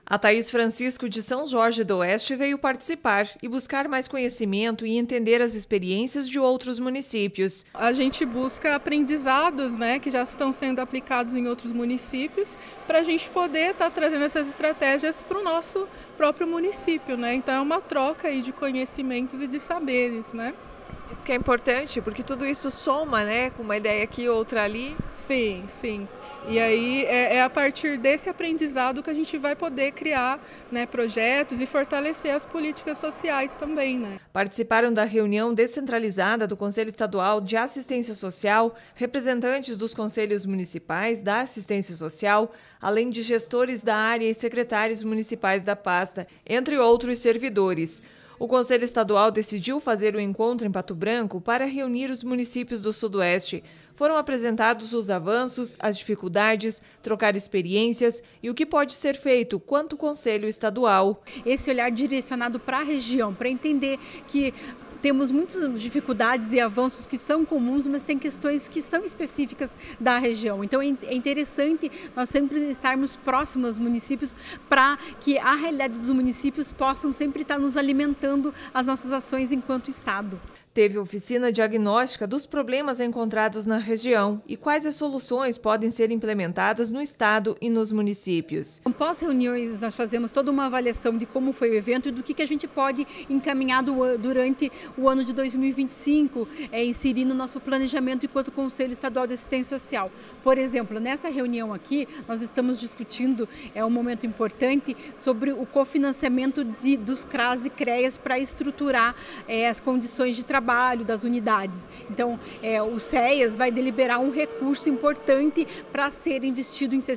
A Thaís Francisco de São Jorge do Oeste veio participar e buscar mais conhecimento e entender as experiências de outros municípios. A gente busca aprendizados, que já estão sendo aplicados em outros municípios, para a gente poder estar trazendo essas estratégias para o nosso próprio município, Então é uma troca aí de conhecimentos e de saberes, Isso que é importante, porque tudo isso soma, com uma ideia aqui, outra ali. Sim, sim. E aí é a partir desse aprendizado que a gente vai poder criar projetos e fortalecer as políticas sociais também, Participaram da reunião descentralizada do Conselho Estadual de Assistência Social, representantes dos conselhos municipais da assistência social, além de gestores da área e secretários municipais da pasta, entre outros servidores. O Conselho Estadual decidiu fazer o encontro em Pato Branco para reunir os municípios do Sudoeste. Foram apresentados os avanços, as dificuldades, trocar experiências e o que pode ser feito quanto Conselho Estadual. Esse olhar direcionado para a região, para entender que temos muitas dificuldades e avanços que são comuns, mas tem questões que são específicas da região. Então é interessante nós sempre estarmos próximos aos municípios para que a realidade dos municípios possam sempre estar nos alimentando as nossas ações enquanto Estado. Teve oficina diagnóstica dos problemas encontrados na região e quais as soluções podem ser implementadas no estado e nos municípios. Após reuniões, nós fazemos toda uma avaliação de como foi o evento e do que a gente pode encaminhar durante o ano de 2025, inserir no nosso planejamento enquanto Conselho Estadual de Assistência Social. Por exemplo, nessa reunião aqui, nós estamos discutindo, um momento importante, sobre o cofinanciamento dos CRAS e CREAS para estruturar as condições de trabalho das unidades. Então, o CEAS vai deliberar um recurso importante para ser investido em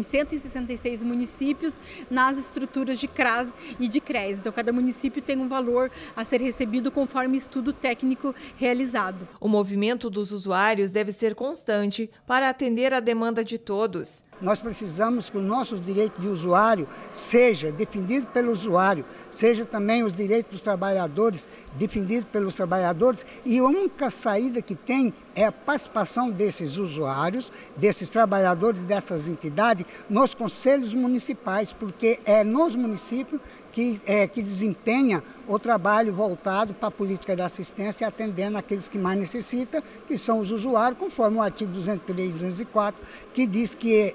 166 municípios nas estruturas de CRAS e de CREAS. Então, cada município tem um valor a ser recebido conforme estudo técnico realizado. O movimento dos usuários deve ser constante para atender a demanda de todos. Nós precisamos que o nosso direito de usuário seja defendido pelo usuário, seja também os direitos dos trabalhadores defendidos pelos trabalhadores, e a única saída que tem é a participação desses usuários, desses trabalhadores, dessas entidades, nos conselhos municipais, porque é nos municípios que desempenha o trabalho voltado para a política de assistência, atendendo aqueles que mais necessitam, que são os usuários, conforme o artigo 203 e 204, que diz que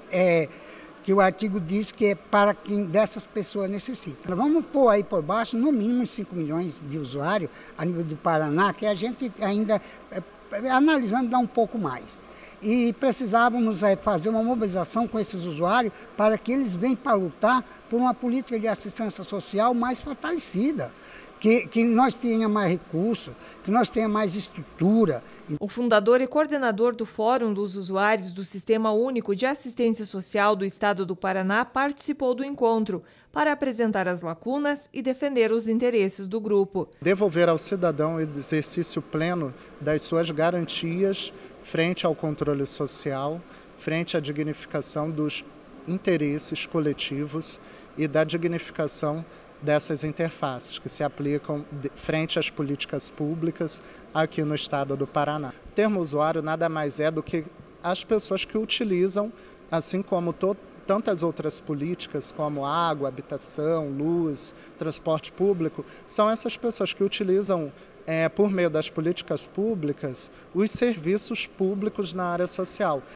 o artigo diz que é para quem dessas pessoas necessita. Nós vamos pôr aí por baixo, no mínimo, 5 milhões de usuários a nível do Paraná, que a gente ainda, analisando, dá um pouco mais. E precisávamos fazer uma mobilização com esses usuários para que eles venham para lutar por uma política de assistência social mais fortalecida, que nós tenhamos mais recursos, que nós tenhamos mais estrutura. O fundador e coordenador do Fórum dos Usuários do Sistema Único de Assistência Social do Estado do Paraná participou do encontro para apresentar as lacunas e defender os interesses do grupo. Devolver ao cidadão o exercício pleno das suas garantias frente ao controle social, frente à dignificação dos interesses coletivos e da dignificação dessas interfaces que se aplicam frente às políticas públicas aqui no estado do Paraná. O termo usuário nada mais é do que as pessoas que utilizam, assim como tantas outras políticas como água, habitação, luz, transporte público, são essas pessoas que utilizam por meio das políticas públicas, os serviços públicos na área social.